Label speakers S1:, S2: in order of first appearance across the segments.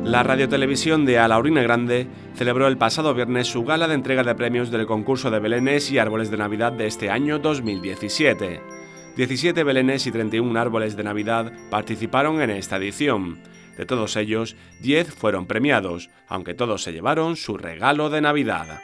S1: La Radiotelevisión de Alaurín el Grande celebró el pasado viernes su gala de entrega de premios del concurso de belenes y árboles de Navidad de este año 2017. 17 belenes y 31 árboles de Navidad participaron en esta edición. De todos ellos, 10 fueron premiados, aunque todos se llevaron su regalo de Navidad.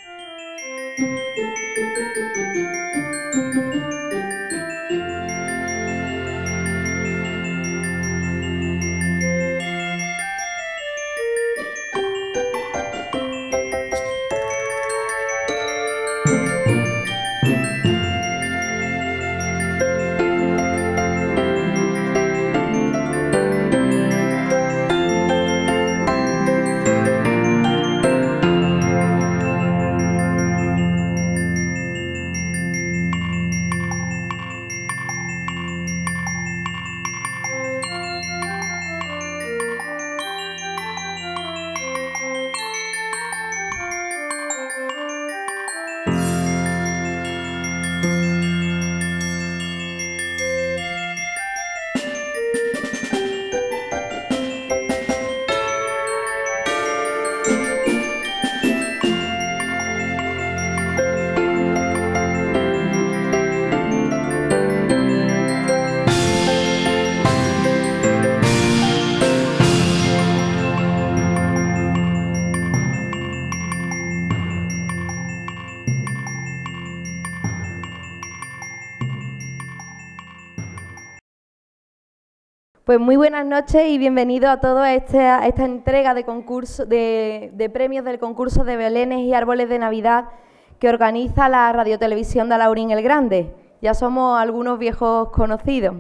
S2: Pues muy buenas noches y bienvenidos a todos a esta entrega de concurso de premios del concurso de belenes y árboles de Navidad que organiza la Radiotelevisión de Alaurín el Grande. Ya somos algunos viejos conocidos.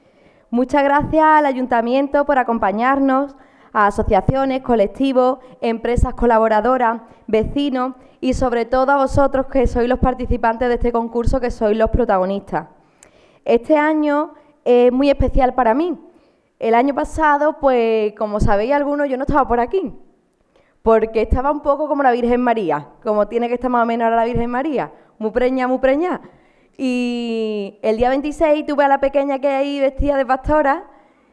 S2: Muchas gracias al Ayuntamiento por acompañarnos, a asociaciones, colectivos, empresas colaboradoras, vecinos y sobre todo a vosotros que sois los participantes de este concurso, que sois los protagonistas. Este año es muy especial para mí. El año pasado, pues, como sabéis algunos, yo no estaba por aquí, porque estaba un poco como la Virgen María, como tiene que estar más o menos ahora la Virgen María, muy preña, muy preña. Y el día 26 tuve a la pequeña que hay vestida de pastora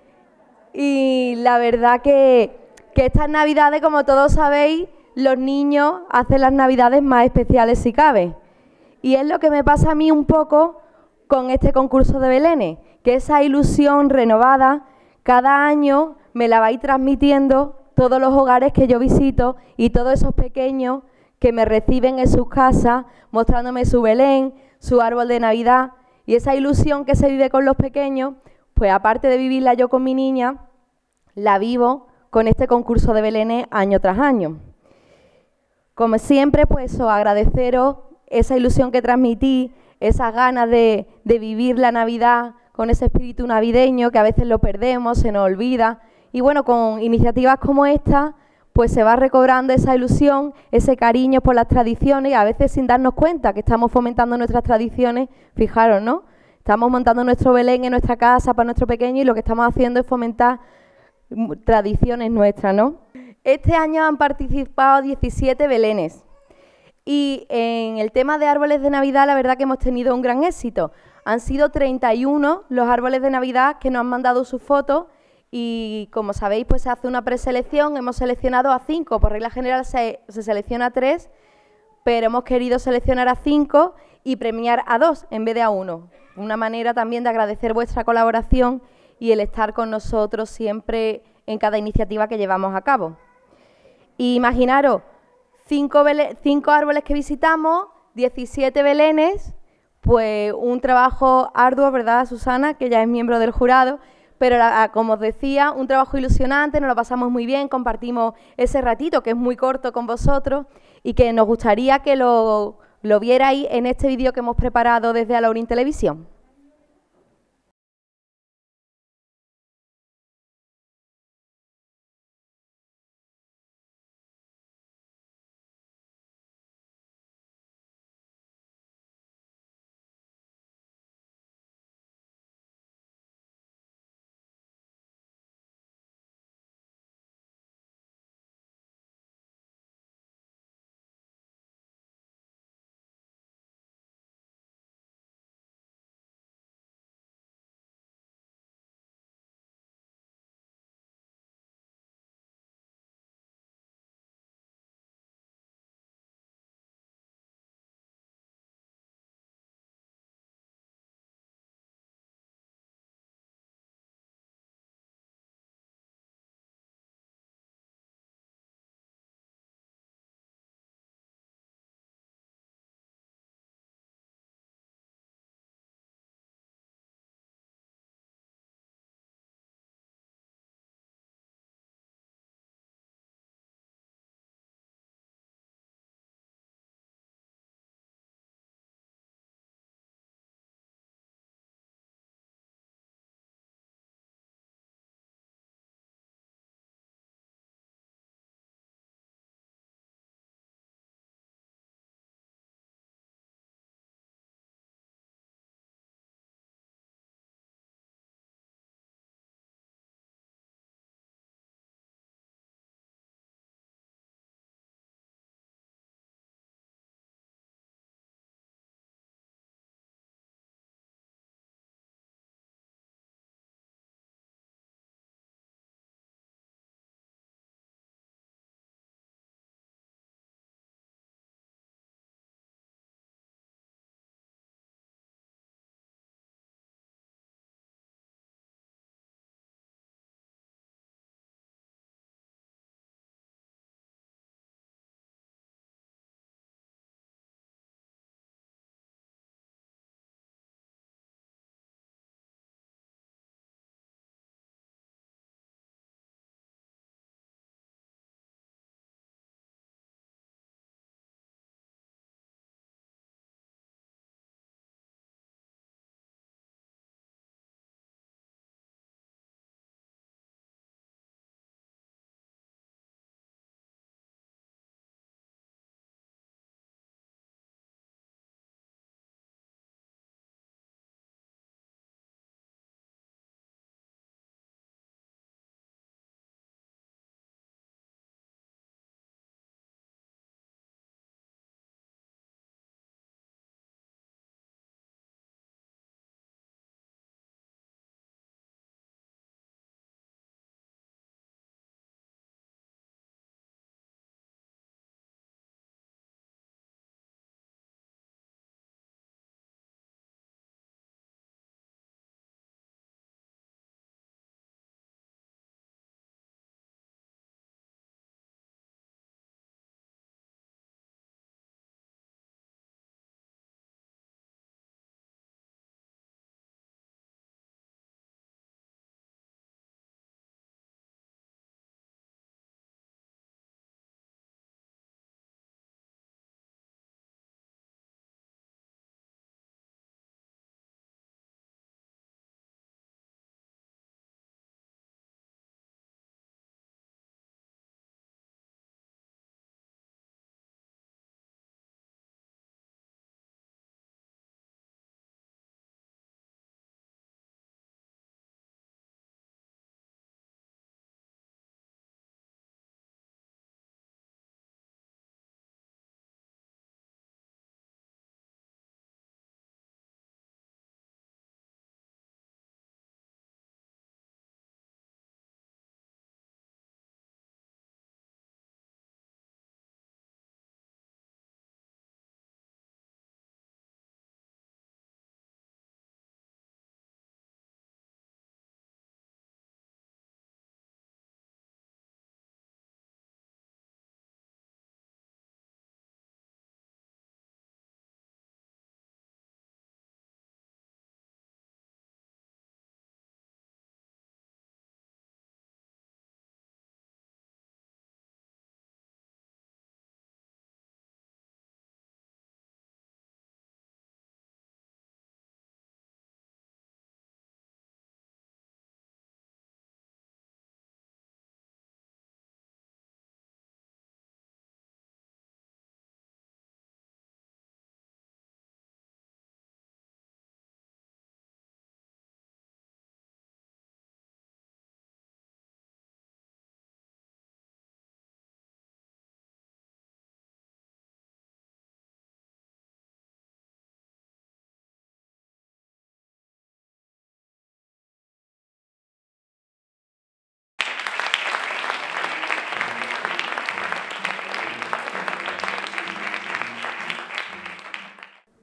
S2: y la verdad que estas Navidades, como todos sabéis, los niños hacen las Navidades más especiales si cabe. Y es lo que me pasa a mí un poco con este concurso de belenes, que esa ilusión renovada cada año me la vais transmitiendo todos los hogares que yo visito y todos esos pequeños que me reciben en sus casas, mostrándome su Belén, su árbol de Navidad. Y esa ilusión que se vive con los pequeños, pues aparte de vivirla yo con mi niña, la vivo con este concurso de belenes año tras año. Como siempre, pues os agradeceros esa ilusión que transmití, esas ganas de vivir la Navidad con ese espíritu navideño que a veces lo perdemos, se nos olvida. Y bueno, con iniciativas como esta, pues se va recobrando esa ilusión, ese cariño por las tradiciones, y a veces sin darnos cuenta que estamos fomentando nuestras tradiciones. Fijaros, ¿no? Estamos montando nuestro Belén en nuestra casa para nuestro pequeño y lo que estamos haciendo es fomentar tradiciones nuestras, ¿no? Este año han participado 17 belenes. Y en el tema de árboles de Navidad, la verdad que hemos tenido un gran éxito. Han sido 31 los árboles de Navidad que nos han mandado sus fotos y, como sabéis, pues se hace una preselección. Hemos seleccionado a 5, por regla general se selecciona a 3, pero hemos querido seleccionar a 5 y premiar a 2 en vez de a 1. Una manera también de agradecer vuestra colaboración y el estar con nosotros siempre en cada iniciativa que llevamos a cabo. Y imaginaros, 5 árboles que visitamos, 17 belenes, pues un trabajo arduo, ¿verdad, Susana?, que ya es miembro del jurado, pero como os decía, un trabajo ilusionante, nos lo pasamos muy bien, compartimos ese ratito que es muy corto con vosotros y que nos gustaría que lo vierais en este vídeo que hemos preparado desde Alaurín Televisión.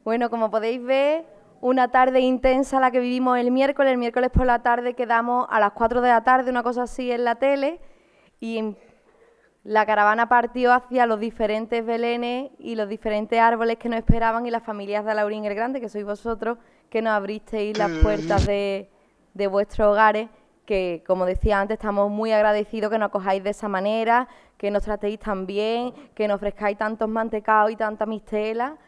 S2: Bueno, como podéis ver, una tarde intensa la que vivimos el miércoles por la tarde quedamos a las 4 de la tarde, una cosa así en la tele, y la caravana partió hacia los diferentes belenes y los diferentes árboles que nos esperaban y las familias de Alaurín el Grande, que sois vosotros, que nos abristeis las puertas de vuestros hogares, que, como decía antes, estamos muy agradecidos que nos acojáis de esa manera, que nos tratéis tan bien, que nos ofrezcáis tantos mantecaos y tanta mistela,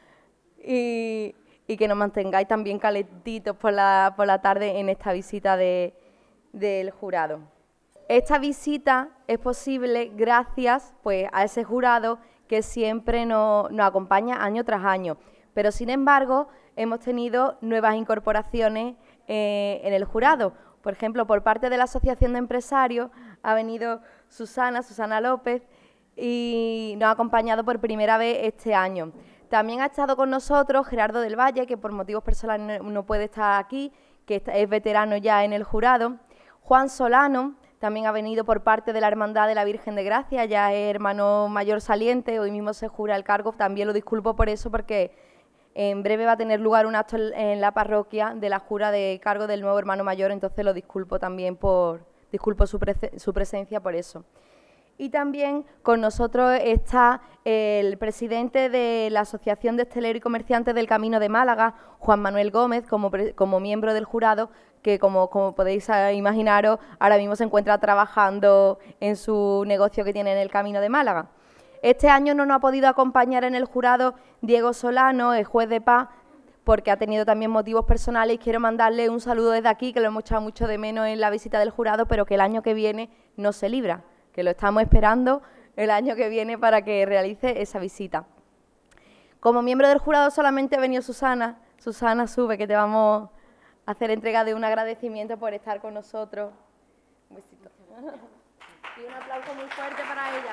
S2: y que nos mantengáis también calentitos por la tarde en esta visita del jurado. Esta visita es posible gracias pues, a ese jurado que siempre nos acompaña año tras año, pero sin embargo hemos tenido nuevas incorporaciones en el jurado. Por ejemplo, por parte de la Asociación de Empresarios ha venido Susana López, y nos ha acompañado por primera vez este año. También ha estado con nosotros Gerardo del Valle, que por motivos personales no puede estar aquí, que es veterano ya en el jurado. Juan Solano también ha venido por parte de la Hermandad de la Virgen de Gracia, ya es hermano mayor saliente, hoy mismo se jura el cargo, también lo disculpo por eso, porque en breve va a tener lugar un acto en la parroquia de la jura de cargo del nuevo hermano mayor, entonces lo disculpo también disculpo su presencia por eso. Y también con nosotros está el presidente de la Asociación de Hosteleros y Comerciantes del Camino de Málaga, Juan Manuel Gómez, como miembro del jurado, que como podéis imaginaros, ahora mismo se encuentra trabajando en su negocio que tiene en el Camino de Málaga. Este año no nos ha podido acompañar en el jurado Diego Solano, el juez de paz, porque ha tenido también motivos personales, y quiero mandarle un saludo desde aquí, que lo hemos echado mucho de menos en la visita del jurado, pero que el año que viene no se libra, que lo estamos esperando el año que viene para que realice esa visita. Como miembro del jurado solamente ha venido Susana. Susana, sube, que te vamos a hacer entrega de un agradecimiento por estar con nosotros. Un besito. Y un aplauso muy fuerte para ella.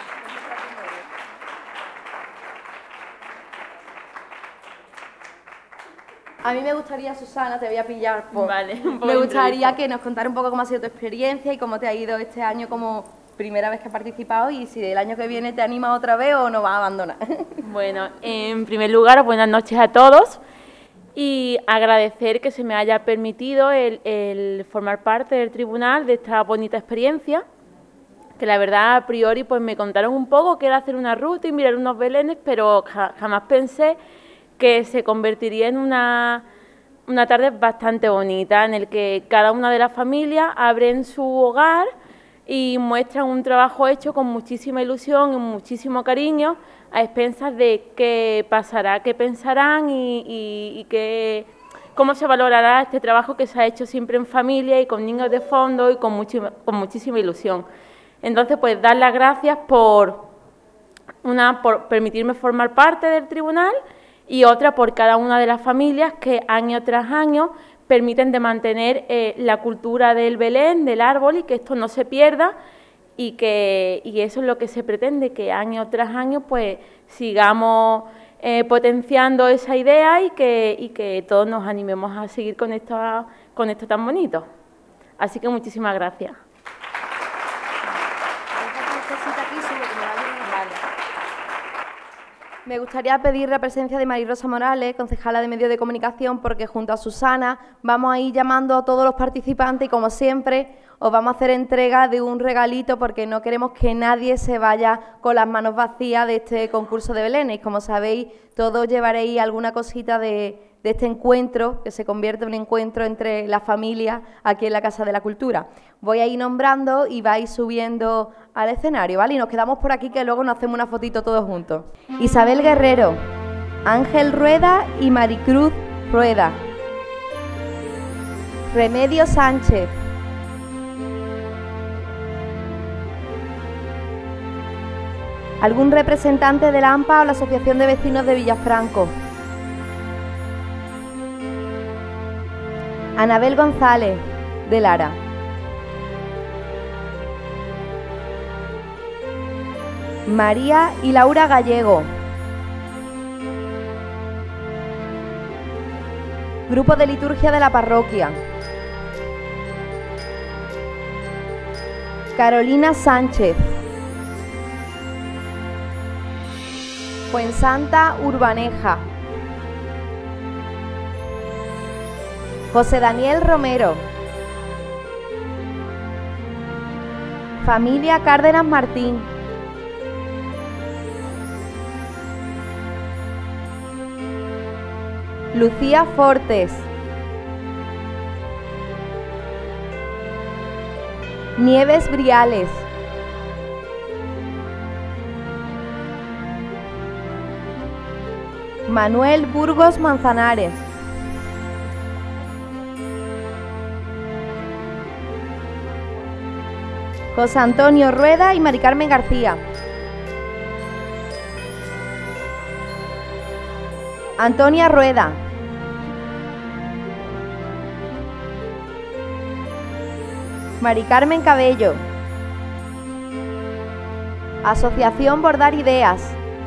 S2: A mí me gustaría, Susana, te voy a pillar.
S3: Vale,
S2: me gustaría que nos contara un poco cómo ha sido tu experiencia y cómo te ha ido este año como primera vez que has participado, y si el año que viene te animas otra vez o no vas a abandonar.
S3: Bueno, en primer lugar, buenas noches a todos y agradecer que se me haya permitido el formar parte del tribunal de esta bonita experiencia, que la verdad a priori pues me contaron un poco que era hacer una ruta y mirar unos belenes, pero jamás pensé que se convertiría en una tarde bastante bonita, en el que cada una de las familias abren su hogar y muestran un trabajo hecho con muchísima ilusión y muchísimo cariño, a expensas de qué pasará, qué pensarán y cómo se valorará este trabajo que se ha hecho siempre en familia y con niños de fondo y con muchísima ilusión. Entonces, pues dar las gracias por permitirme formar parte del tribunal, y otra por cada una de las familias que año tras año permiten de mantener la cultura del Belén, del árbol, y que esto no se pierda, y eso es lo que se pretende, que año tras año pues sigamos potenciando esa idea y que todos nos animemos a seguir con esto tan bonito. Así que muchísimas gracias.
S2: Me gustaría pedir la presencia de María Rosa Morales, concejala de Medios de Comunicación, porque junto a Susana vamos a ir llamando a todos los participantes y, como siempre, os vamos a hacer entrega de un regalito, porque no queremos que nadie se vaya con las manos vacías de este concurso de belenes. Como sabéis, todos llevaréis alguna cosita de este encuentro, que se convierte en un encuentro entre las familias aquí en la Casa de la Cultura. Voy a ir nombrando y vais subiendo al escenario, ¿vale? Y nos quedamos por aquí, que luego nos hacemos una fotito todos juntos. Isabel Guerrero, Ángel Rueda y Maricruz Rueda. Remedio Sánchez. ¿Algún representante de la AMPA o la Asociación de Vecinos de Villafranco? Anabel González, de Lara. María y Laura Gallego. Grupo de liturgia de la parroquia. Carolina Sánchez. Fuensanta Urbaneja. José Daniel Romero. Familia Cárdenas Martín. Lucía Fortes. Nieves Briales. Manuel Burgos Manzanares. José Antonio Rueda y Mari Carmen García. Antonia Rueda. Mari Carmen Cabello. Asociación Bordar Ideas.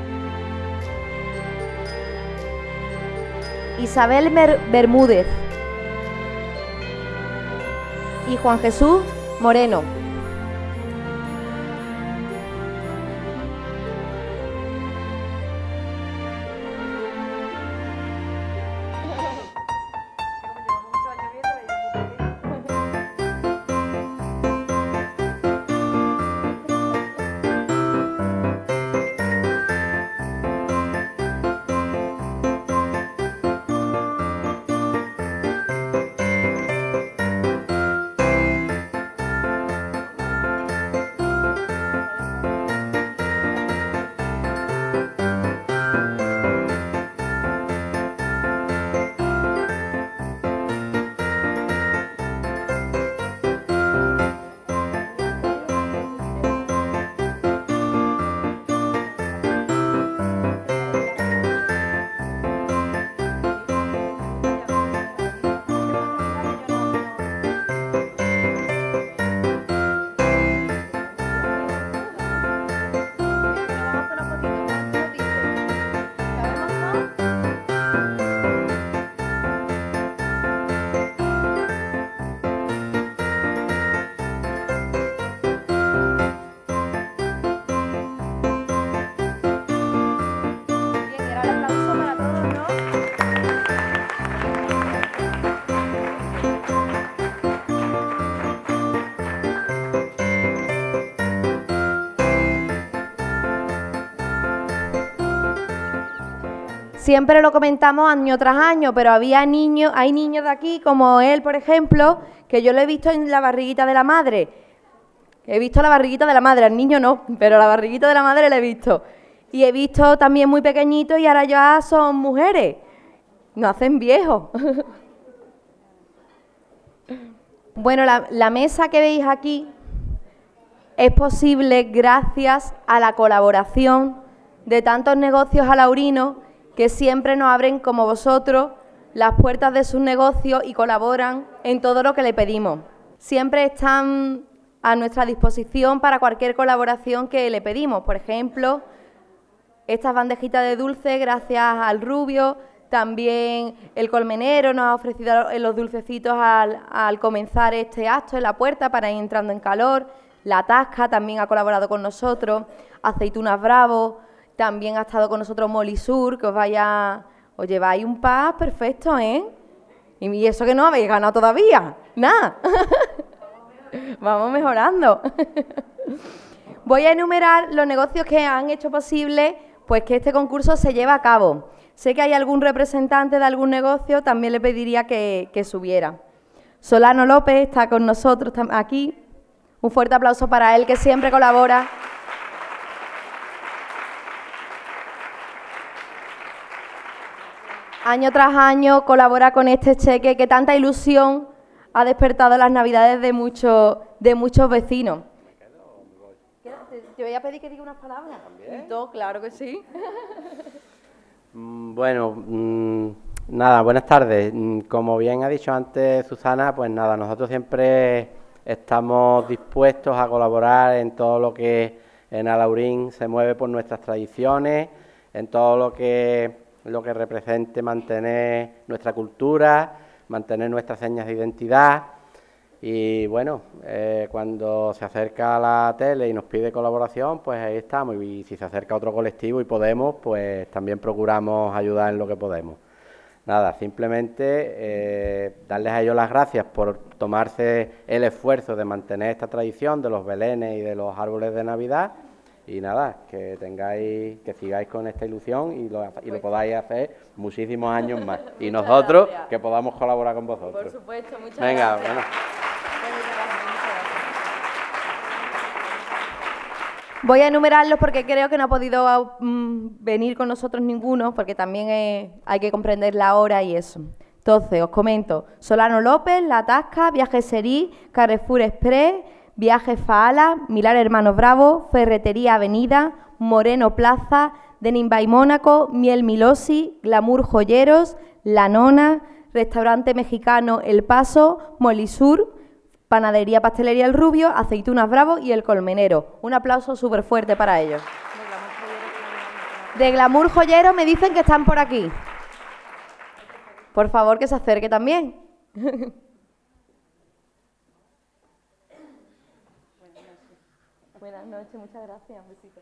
S2: Isabel Bermúdez. Y Juan Jesús Moreno. Siempre lo comentamos año tras año, pero hay niños de aquí, como él, por ejemplo, que yo lo he visto en la barriguita de la madre. He visto la barriguita de la madre, al niño no, pero la barriguita de la madre la he visto. Y he visto también muy pequeñitos y ahora ya son mujeres. Nos hacen viejos. Bueno, la mesa que veis aquí es posible gracias a la colaboración de tantos negocios alaurinos que siempre nos abren, como vosotros, las puertas de sus negocios y colaboran en todo lo que le pedimos. Siempre están a nuestra disposición para cualquier colaboración que le pedimos. Por ejemplo, estas bandejitas de dulce, gracias al Rubio. También el colmenero nos ha ofrecido los dulcecitos al comenzar este acto en la puerta para ir entrando en calor. La Tasca también ha colaborado con nosotros. Aceitunas Bravo. También ha estado con nosotros Molisur, que os lleváis un pack perfecto, ¿eh? Y eso que no habéis ganado todavía, nada. Vamos mejorando. Voy a enumerar los negocios que han hecho posible pues que este concurso se lleve a cabo. Sé que hay algún representante de algún negocio, también le pediría que subiera. Solano López está con nosotros aquí. Un fuerte aplauso para él, que siempre colabora. Año tras año colabora con este cheque que tanta ilusión ha despertado las navidades de muchos vecinos. Te voy a pedir que diga unas palabras. ¿También? Claro que sí.
S4: Bueno, nada, buenas tardes. Como bien ha dicho antes Susana, pues nada, nosotros siempre estamos dispuestos a colaborar en todo lo que en Alaurín se mueve por nuestras tradiciones, en todo lo que represente mantener nuestra cultura, mantener nuestras señas de identidad. Y bueno, cuando se acerca la tele y nos pide colaboración, pues ahí estamos. Y si se acerca otro colectivo y podemos, pues también procuramos ayudar en lo que podemos. nada, simplemente darles a ellos las gracias por tomarse el esfuerzo de mantener esta tradición de los belenes y de los árboles de Navidad. Y nada, que sigáis con esta ilusión y lo podáis hacer muchísimos años más. Y nosotros que podamos colaborar con vosotros.
S2: Por supuesto, muchas
S4: Venga,
S2: gracias.
S4: bueno.
S2: Voy a enumerarlos porque creo que no ha podido venir con nosotros ninguno, porque también hay que comprender la hora y eso. Entonces, os comento: Solano López, La Tasca, Viajes Serí, Carrefour Express, Viajes Faala, Milar Hermanos Bravo, Ferretería Avenida, Moreno Plaza, Denim by Mónaco, Miel Milosi, Glamour Joyeros, La Nona, Restaurante Mexicano El Paso, Molisur, Panadería Pastelería El Rubio, Aceitunas Bravo y El Colmenero. Un aplauso súper fuerte para ellos. De Glamour Joyero me dicen que están por aquí. Por favor, que se acerque también. Buenas noches, muchas gracias. Besitos.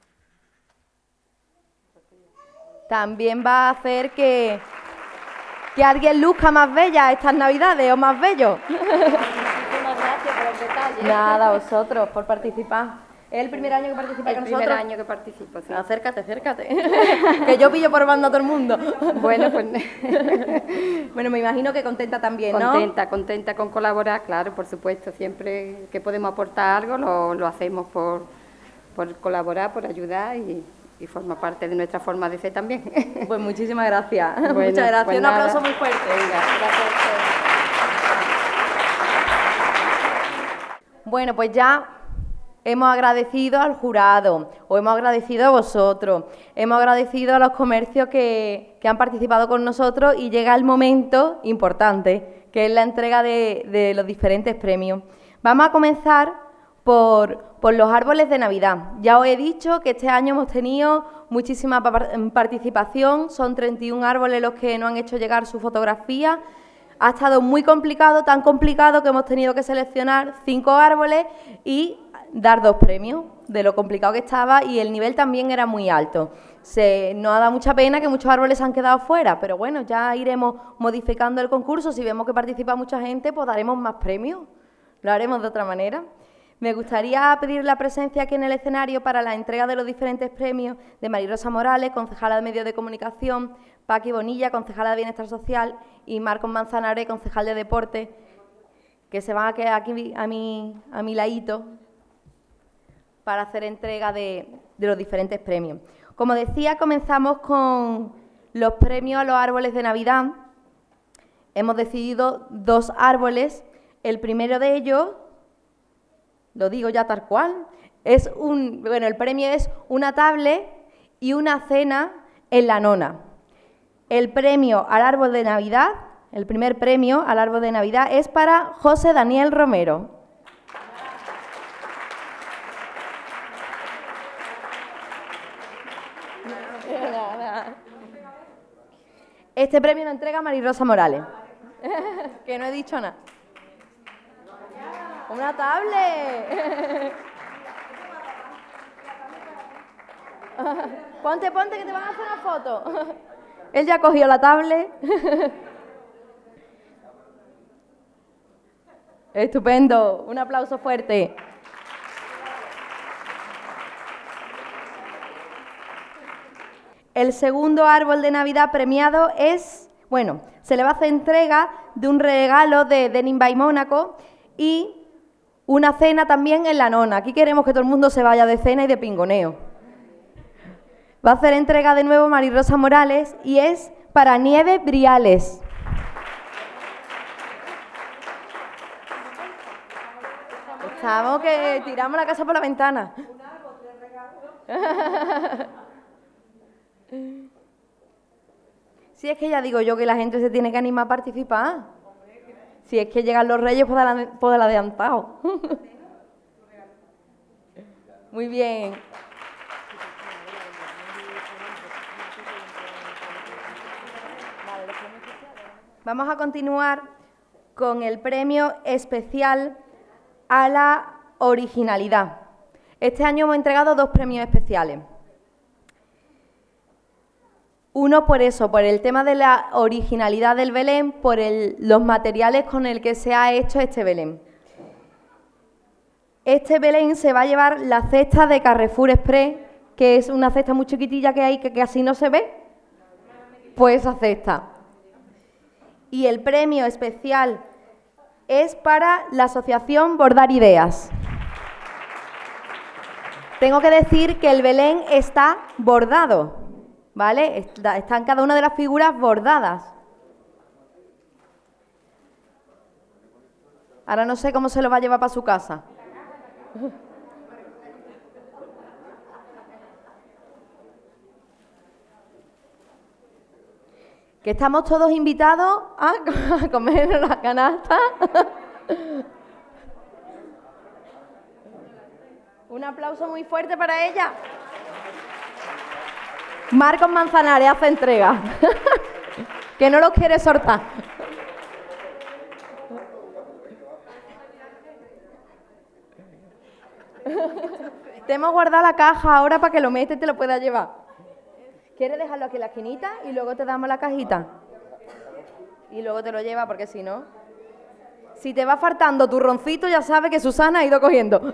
S2: También va a hacer que alguien luzca más bella estas Navidades o más bello.
S5: Muchísimas gracias por el detalle.
S2: Nada, vosotros, por participar. ¿Es el primer año que participa con nosotros?
S5: El primer año que participo, sí.
S2: Acércate, acércate. Que yo pillo por banda a todo el mundo.
S5: Bueno, pues...
S2: Bueno, me imagino que contenta también, ¿no?
S5: Contenta con colaborar, claro, por supuesto. Siempre que podemos aportar algo, lo hacemos por colaborar, por ayudar y forma parte de nuestra forma de ser también.
S2: Pues muchísimas gracias.
S5: Bueno,
S2: muchas gracias.
S5: Pues
S2: un
S5: nada.
S2: aplauso muy fuerte.
S5: Venga, gracias.
S2: Bueno, pues ya hemos agradecido al jurado, os hemos agradecido a vosotros, hemos agradecido a los comercios que han participado con nosotros y llega el momento importante, que es la entrega de los diferentes premios. Vamos a comenzar por los árboles de Navidad. Ya os he dicho que este año hemos tenido muchísima participación, son 31 árboles los que nos han hecho llegar su fotografía. Ha estado muy complicado, tan complicado que hemos tenido que seleccionar 5 árboles y dar 2 premios, de lo complicado que estaba, y el nivel también era muy alto. Nos ha dado mucha pena que muchos árboles se han quedado fuera, pero bueno, ya iremos modificando el concurso. Si vemos que participa mucha gente, pues daremos más premios, lo haremos de otra manera. Me gustaría pedir la presencia aquí en el escenario para la entrega de los diferentes premios de María Rosa Morales, concejala de Medios de Comunicación, Paqui Bonilla, concejala de Bienestar Social, y Marcos Manzanares, concejal de Deporte, que se van a quedar aquí a mi ladito para hacer entrega de los diferentes premios. Como decía, comenzamos con los premios a los árboles de Navidad. Hemos decidido 2 árboles. El primero de ellos, lo digo ya tal cual, el premio es una tablet y una cena en La Nona. El premio al árbol de Navidad, el primer premio al árbol de Navidad es para José Daniel Romero. Este premio lo entrega María Rosa Morales. Que no he dicho nada. ¡Una tablet! Ponte, que te van a hacer una foto. Él ya cogió la tablet. Estupendo. Un aplauso fuerte. El segundo árbol de Navidad premiado se le va a hacer entrega de un regalo de Denim by Mónaco y una cena también en La Nona. Aquí queremos que todo el mundo se vaya de cena y de pingoneo. Va a hacer entrega de nuevo María Rosa Morales y es para Nieves Briales. Estamos que tiramos la casa por la ventana. Si es que ya digo yo que la gente se tiene que animar a participar. Si es que llegan los reyes, pues del adelantado. Muy bien. Vamos a continuar con el premio especial a la originalidad. Este año hemos entregado 2 premios especiales. Uno por eso, por el tema de la originalidad del Belén, por los materiales con el que se ha hecho este Belén. Este Belén se va a llevar la cesta de Carrefour Express, que es una cesta muy chiquitilla que hay, que casi no se ve, pues esa cesta. Y el premio especial es para la asociación Bordar Ideas. Tengo que decir que el Belén está bordado, ¿vale? Están cada una de las figuras bordadas. Ahora no sé cómo se lo va a llevar para su casa. Que estamos todos invitados a comer en la canasta. Un aplauso muy fuerte para ella. Marcos Manzanares hace entrega. Que no los quiere soltar. Te hemos guardado la caja ahora para que lo metas y te lo puedas llevar. ¿Quieres dejarlo aquí en la esquinita y luego te damos la cajita? Y luego te lo lleva porque si no... Si te va faltando tu roncito, ya sabes que Susana ha ido cogiendo.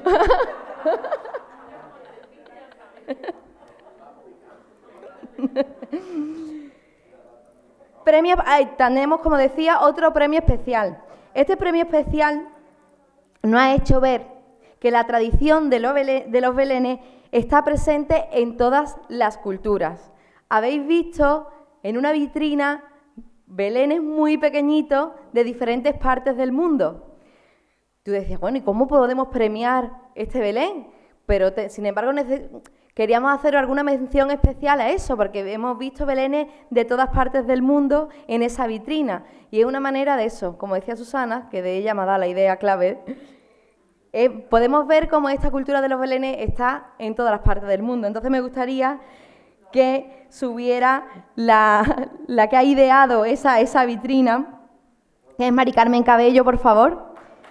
S2: Premio, tenemos, como decía, otro premio especial. Este premio especial nos ha hecho ver que la tradición de los belenes está presente en todas las culturas. Habéis visto en una vitrina belenes muy pequeñitos de diferentes partes del mundo. Tú decías, bueno, ¿y cómo podemos premiar este Belén? Pero, sin embargo, queríamos hacer alguna mención especial a eso, porque hemos visto belenes de todas partes del mundo en esa vitrina. Y es una manera de eso, como decía Susana, que de ella me ha dado la idea clave, podemos ver cómo esta cultura de los belenes está en todas las partes del mundo. Entonces me gustaría que subiera la que ha ideado esa vitrina, que es Mari Carmen Cabello, por favor.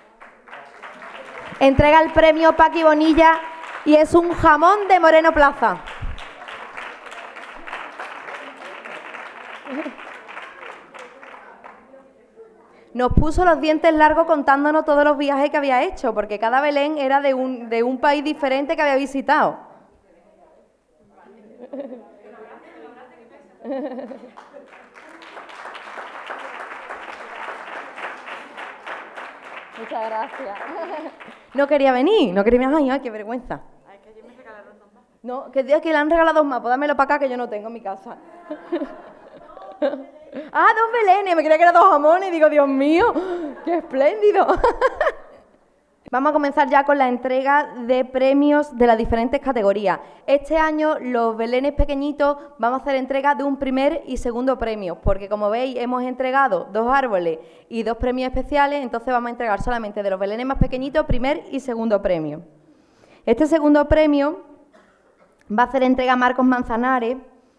S2: Entrega el premio Paqui Bonilla y es un jamón de Moreno Plaza. Nos puso los dientes largos contándonos todos los viajes que había hecho, porque cada Belén era de un país diferente que había visitado. Muchas gracias. No quería venir, ay, qué vergüenza.
S3: Ay, que ayer me regalaron 2 más.
S2: No, que le han regalado 2 más, pues dámelo para acá que yo no tengo en mi casa. Ah, 2 belenes, me creía que eran 2 jamones, y digo, Dios mío, qué espléndido. Vamos a comenzar ya con la entrega de premios de las diferentes categorías. Este año los belenes pequeñitos vamos a hacer entrega de un primer y segundo premio, porque como veis hemos entregado 2 árboles y 2 premios especiales, entonces vamos a entregar solamente de los belenes más pequeñitos primer y segundo premio. Este segundo premio va a hacer entrega Marcos Manzanares.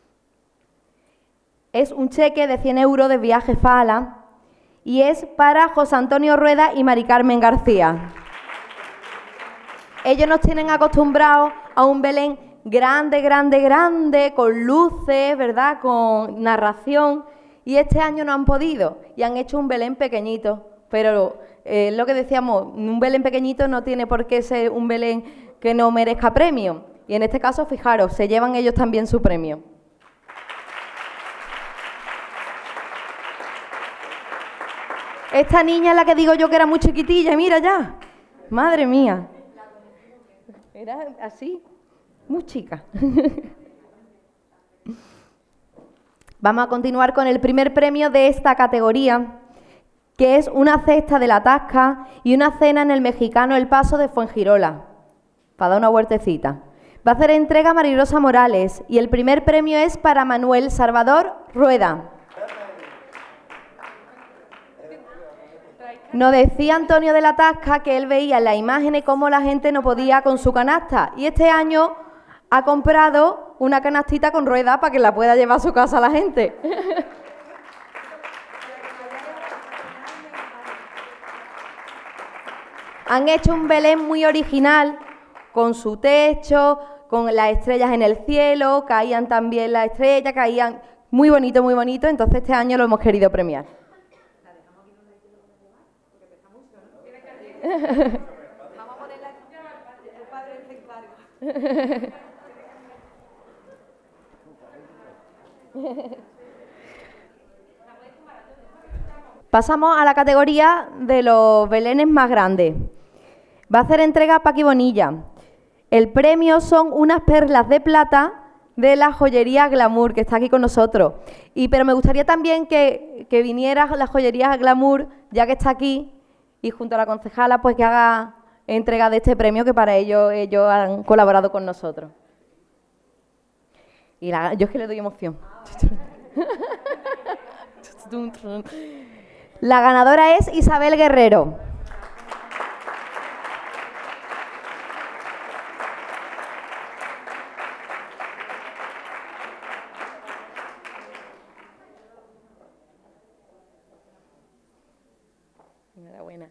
S2: Es un cheque de 100 euros de Viaje Fala y es para José Antonio Rueda y Mari Carmen García. Ellos nos tienen acostumbrados a un Belén grande, grande, grande, con luces, ¿verdad?, con narración, y este año no han podido y han hecho un Belén pequeñito. Pero lo que decíamos, un Belén pequeñito no tiene por qué ser un Belén que no merezca premio. Y en este caso, fijaros, se llevan ellos también su premio. Esta niña es la que digo yo que era muy chiquitilla, mira ya, madre mía. Era así, muy chica. Vamos a continuar con el primer premio de esta categoría, que es una cesta de la Tasca y una cena en el Mexicano El Paso de Fuengirola, para dar una huertecita. Va a hacer entrega Marirosa Morales y el primer premio es para Manuel Salvador Rueda. Nos decía Antonio de la Tasca que él veía en las imágenes cómo la gente no podía con su canasta y este año ha comprado una canastita con ruedas para que la pueda llevar a su casa la gente. Han hecho un Belén muy original con su techo, con las estrellas en el cielo, caían también las estrellas, caían muy bonito, entonces este año lo hemos querido premiar. Vamos a ponerla el padre se encarga. Pasamos a la categoría de los belenes más grandes. Va a hacer entrega Paqui Bonilla. El premio son unas perlas de plata de la joyería Glamour, que está aquí con nosotros. Pero me gustaría también que viniera la joyería Glamour, ya que está aquí, y junto a la concejala, pues que haga entrega de este premio, que para ello ellos han colaborado con nosotros. Y yo es que le doy emoción. La ganadora es Isabel Guerrero. Enhorabuena.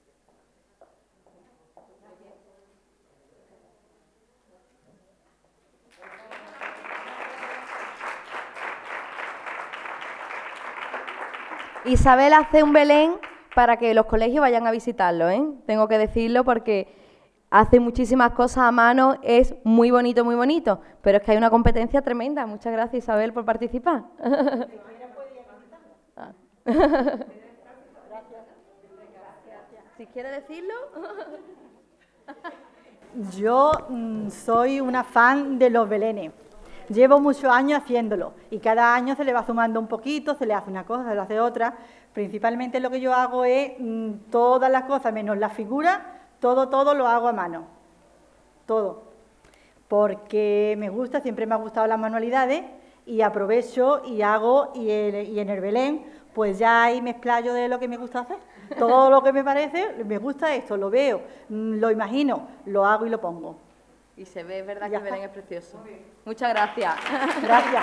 S2: Isabel hace un Belén para que los colegios vayan a visitarlo, ¿eh? Tengo que decirlo porque hace muchísimas cosas a mano, es muy bonito, pero es que hay una competencia tremenda. Muchas gracias, Isabel, por participar. Si quiere decirlo.
S6: Yo soy una fan de los belenes. Llevo muchos años haciéndolo y cada año se le va sumando un poquito, se le hace una cosa, se le hace otra. Principalmente lo que yo hago es todas las cosas, menos la figura, todo lo hago a mano. Todo. Porque me gusta, siempre me ha gustado las manualidades y aprovecho y hago, y en el Belén, pues ya ahí me explayo de lo que me gusta hacer. Todo lo que me parece, me gusta esto, lo veo, lo imagino, lo hago y lo pongo.
S2: Y se ve, es verdad, que el Belén es precioso. Muchas gracias.
S6: Gracias.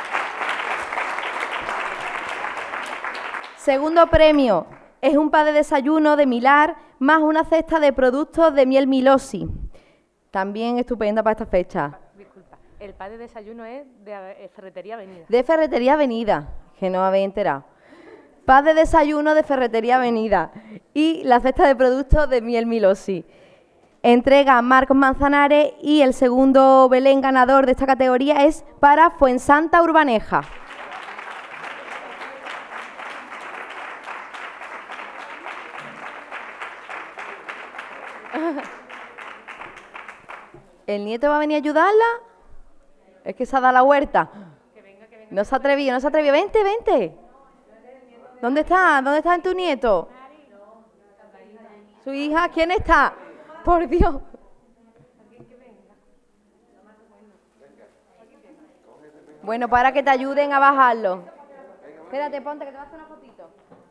S2: Segundo premio es un pan de desayuno de Milar más una cesta de productos de miel Milosi. También estupenda para esta fecha.
S3: Disculpa, el pan de desayuno es de Ferretería Avenida.
S2: De Ferretería Avenida, que no habéis enterado. Pan de desayuno de Ferretería Avenida y la cesta de productos de miel Milosi. Entrega Marcos Manzanares y el segundo Belén ganador de esta categoría es para Fuensanta Urbaneja. ¿El nieto va a venir a ayudarla? Es que se ha dado la huerta. No se ha atrevido. Vente. ¿Dónde está? ¿Dónde está tu nieto? ¿Su hija? ¿Quién está? Por Dios. Bueno, para que te ayuden a bajarlo. Espérate, ponte que te voy a hacer una fotito.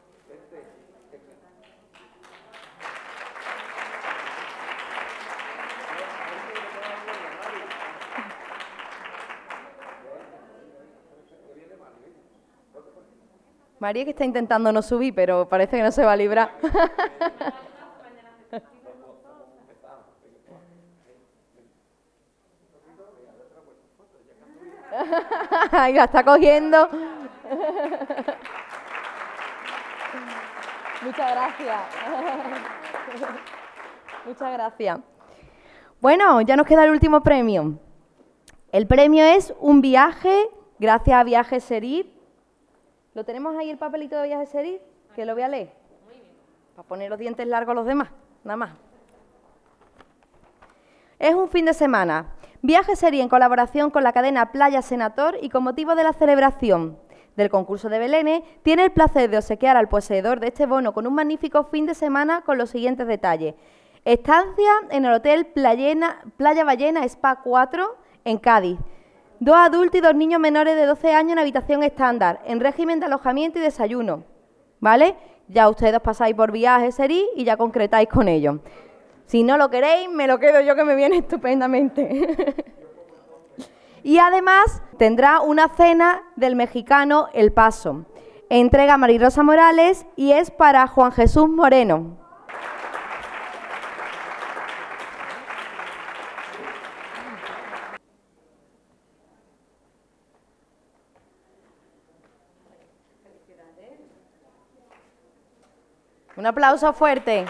S2: María, que está intentando no subir, pero parece que no se va a librar. Ahí la está cogiendo. Muchas gracias. Muchas gracias. Bueno, ya nos queda el último premio. El premio es un viaje, gracias a Viajes Serif. ¿Lo tenemos ahí el papelito de Viajes Serif? Que lo voy a leer. Para poner los dientes largos a los demás, nada más. Es un fin de semana. Viajes Serif en colaboración con la cadena Playa Senator y con motivo de la celebración del concurso de Belénes, tiene el placer de obsequiar al poseedor de este bono con un magnífico fin de semana con los siguientes detalles. Estancia en el Hotel Playa Ballena Spa 4 en Cádiz. 2 adultos y 2 niños menores de 12 años en habitación estándar, en régimen de alojamiento y desayuno. ¿Vale? Ya ustedes pasáis por Viajes Serif y ya concretáis con ellos. Si no lo queréis, me lo quedo yo, que me viene estupendamente. Y además tendrá una cena del mexicano El Paso. Entrega Marirosa Morales y es para Juan Jesús Moreno. Un aplauso fuerte.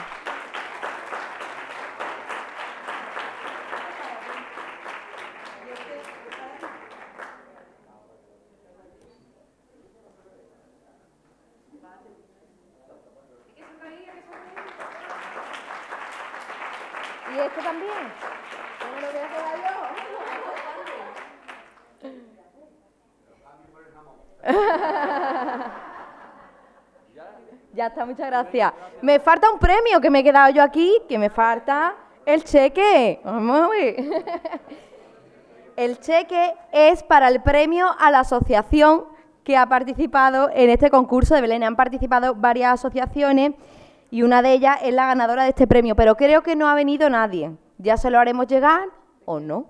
S2: ¿Y este también? ¿No me lo voy a quedar yo? Ya está, muchas gracias. Me falta un premio que me he quedado yo aquí, que me falta el cheque. Vamos a ver. El cheque es para el premio a la asociación que ha participado en este concurso de Belén. Han participado varias asociaciones y una de ellas es la ganadora de este premio, pero creo que no ha venido nadie. Ya se lo haremos llegar o no.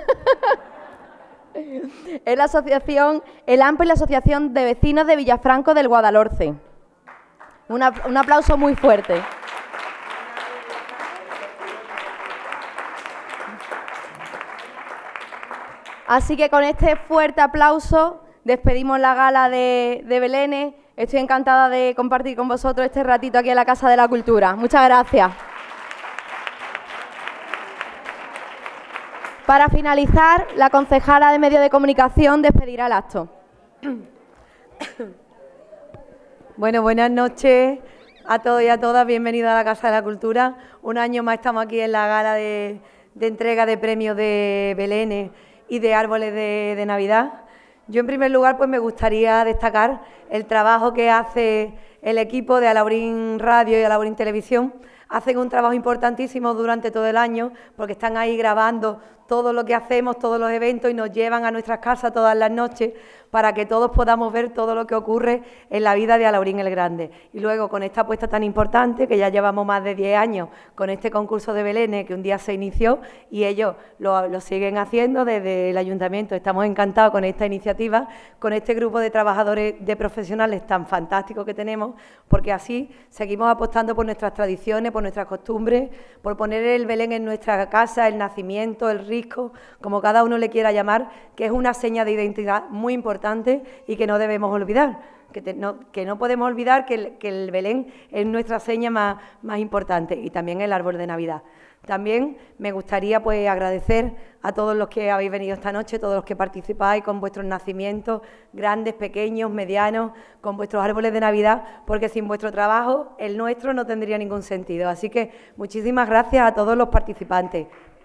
S2: Es la asociación, el AMPE y la Asociación de Vecinos de Villafranco del Guadalhorce. Un aplauso muy fuerte. Así que con este fuerte aplauso despedimos la gala de Belén. Estoy encantada de compartir con vosotros este ratito aquí en la Casa de la Cultura. Muchas gracias. Para finalizar, la concejala de Medios de Comunicación despedirá el acto.
S7: Bueno, buenas noches a todos y a todas. Bienvenidos a la Casa de la Cultura. Un año más estamos aquí en la gala de entrega de premios de Belén y de árboles de Navidad. Yo, en primer lugar, pues me gustaría destacar el trabajo que hace el equipo de Alhaurín Radio y Alhaurín Televisión. Hacen un trabajo importantísimo durante todo el año porque están ahí grabando todo lo que hacemos, todos los eventos y nos llevan a nuestras casas todas las noches para que todos podamos ver todo lo que ocurre en la vida de Alhaurín el Grande. Y luego, con esta apuesta tan importante, que ya llevamos más de 10 años con este concurso de Belén, que un día se inició, y ellos lo siguen haciendo desde el Ayuntamiento. Estamos encantados con esta iniciativa, con este grupo de trabajadores, de profesionales tan fantástico que tenemos, porque así seguimos apostando por nuestras tradiciones, por nuestras costumbres, por poner el Belén en nuestra casa, el nacimiento, el risco, como cada uno le quiera llamar, que es una seña de identidad muy importante y que no debemos olvidar, que no podemos olvidar que el Belén es nuestra seña más importante, y también el árbol de Navidad. También me gustaría pues agradecer a todos los que habéis venido esta noche, todos los que participáis con vuestros nacimientos, grandes, pequeños, medianos, con vuestros árboles de Navidad, porque sin vuestro trabajo el nuestro no tendría ningún sentido. Así que muchísimas gracias a todos los participantes.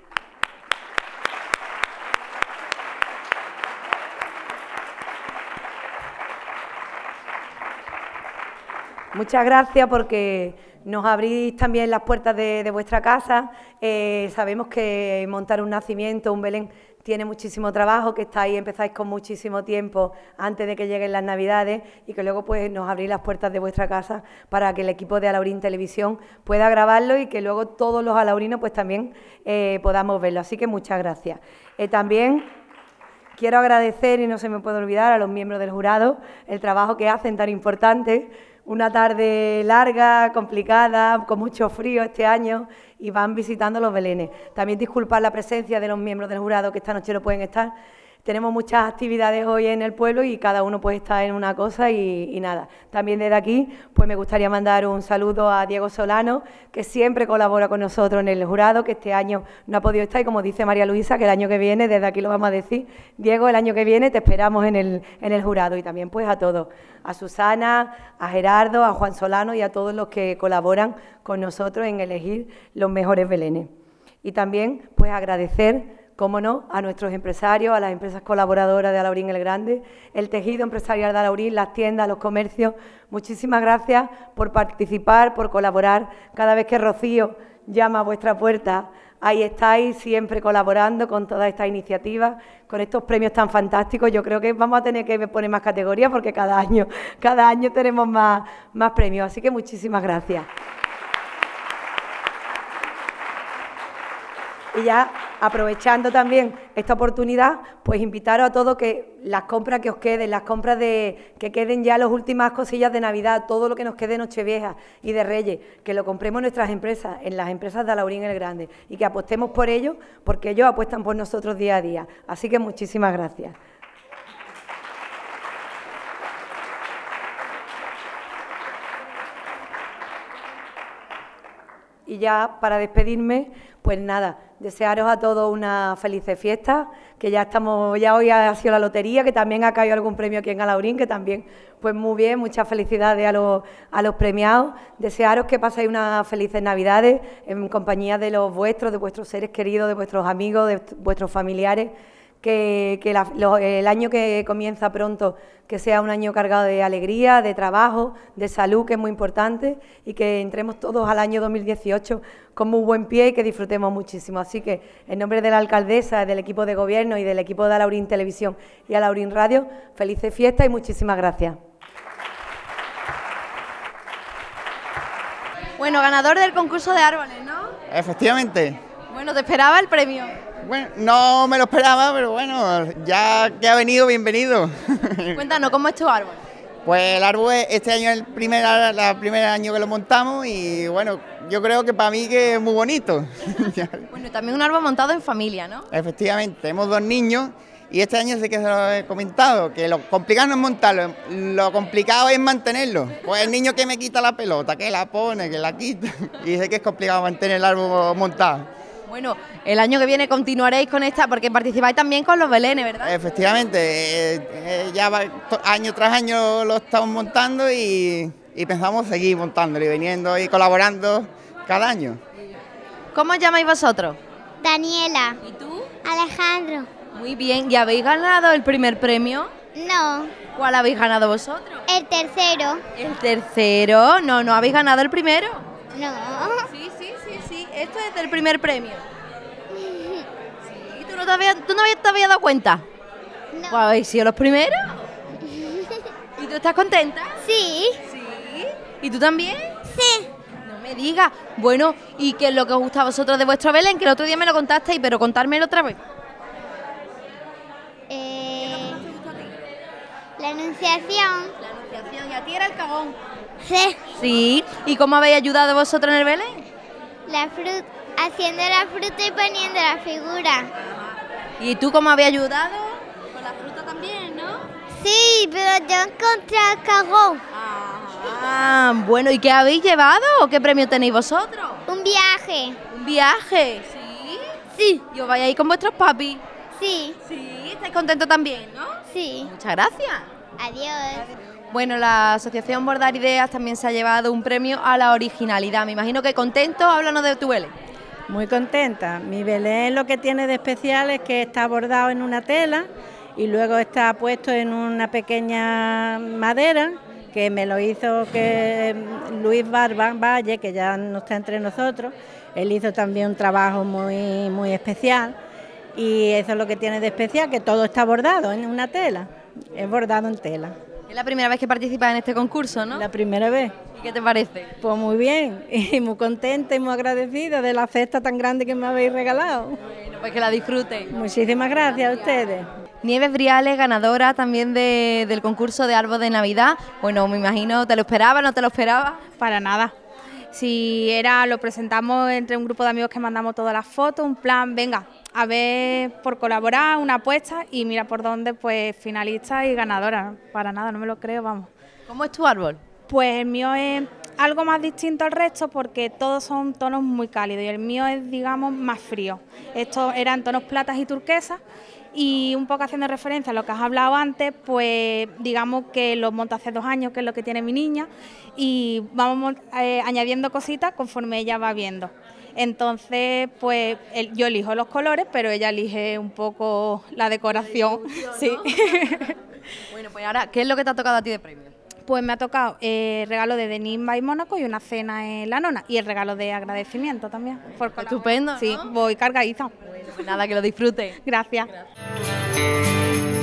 S7: Muchas gracias porque nos abrís también las puertas de vuestra casa. Sabemos que montar un nacimiento, un Belén, tiene muchísimo trabajo, que empezáis con muchísimo tiempo antes de que lleguen las Navidades y que luego pues nos abrís las puertas de vuestra casa para que el equipo de Alhaurín Televisión pueda grabarlo y que luego todos los alhaurinos pues también podamos verlo. Así que muchas gracias. También quiero agradecer, y no se me puede olvidar, a los miembros del jurado el trabajo que hacen tan importante. Una tarde larga, complicada, con mucho frío este año, y van visitando los Belenes. También disculpar la presencia de los miembros del jurado que esta noche no pueden estar. Tenemos muchas actividades hoy en el pueblo y cada uno pues está en una cosa y nada. También desde aquí pues me gustaría mandar un saludo a Diego Solano, que siempre colabora con nosotros en el jurado, que este año no ha podido estar, y como dice María Luisa, que el año que viene, desde aquí lo vamos a decir, Diego, el año que viene te esperamos en el jurado. Y también pues a todos, a Susana, a Gerardo, a Juan Solano y a todos los que colaboran con nosotros en elegir los mejores Belenes. Y también pues agradecer, cómo no, a nuestros empresarios, a las empresas colaboradoras de Alhaurín el Grande, el tejido empresarial de Alhaurín, las tiendas, los comercios. Muchísimas gracias por participar, por colaborar. Cada vez que Rocío llama a vuestra puerta, ahí estáis siempre colaborando con todas estas iniciativas, con estos premios tan fantásticos. Yo creo que vamos a tener que poner más categorías porque cada año tenemos más premios. Así que muchísimas gracias. Y ya, aprovechando también esta oportunidad, pues invitaros a todos que las compras que os queden, las compras que queden ya las últimas cosillas de Navidad, todo lo que nos quede de Nochevieja y de Reyes, que lo compremos en nuestras empresas, en las empresas de Alhaurín el Grande, y que apostemos por ellos, porque ellos apuestan por nosotros día a día. Así que muchísimas gracias. Y ya para despedirme, pues nada, desearos a todos una feliz fiesta, que ya hoy ha sido la lotería, que también ha caído algún premio aquí en Alhaurín, que también, pues muy bien, muchas felicidades a los premiados. Desearos que paséis unas felices Navidades en compañía de los vuestros, de vuestros seres queridos, de vuestros amigos, de vuestros familiares. Que el año que comienza pronto, que sea un año cargado de alegría, de trabajo, de salud, que es muy importante, y que entremos todos al año 2018 con muy buen pie y que disfrutemos muchísimo. Así que, en nombre de la alcaldesa, del equipo de gobierno y del equipo de Alhaurín Televisión y Alhaurín Radio, felices fiestas y muchísimas gracias.
S2: Bueno, ganador del concurso de árboles, ¿no?
S8: Efectivamente.
S2: Bueno, ¿te esperaba el premio?
S8: Bueno, no me lo esperaba, pero bueno, ya que ha venido, bienvenido.
S2: Cuéntanos, ¿cómo es tu árbol?
S8: Pues el árbol este año es el primer año que lo montamos y bueno, yo creo que para mí que es muy bonito.
S2: Bueno, también un árbol montado en familia, ¿no?
S8: Efectivamente, tenemos 2 niños y este año sé que se lo he comentado, que lo complicado no es montarlo, lo complicado es mantenerlo. Pues el niño que me quita la pelota, que la pone, que la quita, y sé que es complicado mantener el árbol montado.
S2: Bueno, el año que viene continuaréis con esta, porque participáis también con los belenes, ¿verdad?
S8: Efectivamente, ya año tras año lo estamos montando y pensamos seguir montándolo y viniendo y colaborando cada año.
S2: ¿Cómo os llamáis vosotros?
S9: Daniela.
S2: ¿Y tú?
S9: Alejandro.
S2: Muy bien, ¿y habéis ganado el primer premio?
S9: No.
S2: ¿Cuál habéis ganado vosotros?
S9: El tercero.
S2: ¿El tercero? No habéis ganado el primero.
S9: No.
S2: Sí, esto es del primer premio. Sí, ¿tú no te habías dado cuenta?
S9: No.
S2: Pues habéis sido los primeros. ¿Y tú estás contenta?
S9: Sí.
S2: Sí. ¿Y tú también?
S9: Sí.
S2: No me digas. Bueno, ¿y qué es lo que os gusta a vosotros de vuestro Belén? Que el otro día me lo contasteis, pero contármelo otra vez.
S9: La Anunciación.
S2: La Anunciación. ¿Y a ti era el cagón?
S9: Sí.
S2: Sí. ¿Y cómo habéis ayudado vosotros en el Belén?
S9: Haciendo la fruta y poniendo la figura.
S2: ¿Y tú cómo habéis ayudado? Con la fruta también, ¿no?
S9: Sí, pero yo encontré el cagón.
S2: Ah, bueno, ¿y qué habéis llevado o qué premio tenéis vosotros?
S9: Un viaje.
S2: ¿Un viaje? ¿Sí?
S9: Sí.
S2: ¿Y os vais a ir con vuestros papis?
S9: Sí.
S2: Sí, ¿estáis contentos también, no?
S9: Sí.
S2: Muchas gracias.
S9: Adiós.
S2: Bueno, la Asociación Bordar Ideas también se ha llevado un premio a la originalidad. Me imagino que contento. Háblanos de tu Belén.
S10: Muy contenta. Mi Belén lo que tiene de especial es que está bordado en una tela y luego está puesto en una pequeña madera que me lo hizo Luis Valle, que ya no está entre nosotros. Él hizo también un trabajo muy especial y eso es lo que tiene de especial, que todo está bordado en una tela, es bordado en tela.
S2: Es la primera vez que participas en este concurso, ¿no?
S10: La primera vez.
S2: ¿Y qué te parece?
S10: Pues muy bien, y muy contenta y muy agradecida de la cesta tan grande que me habéis regalado.
S2: Bueno, pues que la disfruten.
S10: Muchísimas gracias a ustedes.
S2: Nieves Briales, ganadora también del concurso de árbol de Navidad. Bueno, me imagino, ¿te lo esperaba, no te lo esperaba?
S11: Para nada. Si lo presentamos entre un grupo de amigos que mandamos todas las fotos, un plan, venga, a ver por colaborar, una apuesta y mira por dónde, pues finalista y ganadora. Para nada, no me lo creo, vamos.
S2: ¿Cómo es tu árbol?
S11: Pues el mío es algo más distinto al resto porque todos son tonos muy cálidos y el mío es, digamos, más frío. Estos eran tonos platas y turquesas y un poco haciendo referencia a lo que has hablado antes, pues digamos que lo monto hace 2 años, que es lo que tiene mi niña, y vamos añadiendo cositas conforme ella va viendo. Entonces, pues yo elijo los colores, pero ella elige un poco la decoración. Sí.
S2: Bueno, pues ahora, ¿qué es lo que te ha tocado a ti de premio?
S11: Pues me ha tocado el regalo de Denis by Mónaco y una cena en La Nona, y el regalo de agradecimiento también.
S2: Estupendo, ¿no?
S11: Sí, voy cargadita.
S2: Bueno, pues nada, que lo disfrute.
S11: Gracias.